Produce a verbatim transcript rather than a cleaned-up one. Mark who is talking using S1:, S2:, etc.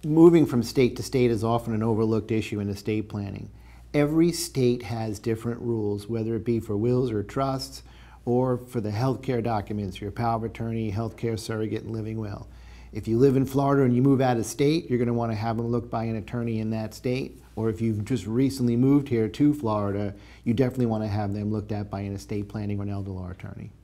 S1: moving from state to state is often an overlooked issue in estate planning. Every state has different rules, whether it be for wills or trusts, or for the healthcare documents, your power of attorney, healthcare surrogate, and living will. If you live in Florida and you move out of state, you're going to want to have them looked by an attorney in that state. Or if you've just recently moved here to Florida, you definitely want to have them looked at by an estate planning or an elder law attorney.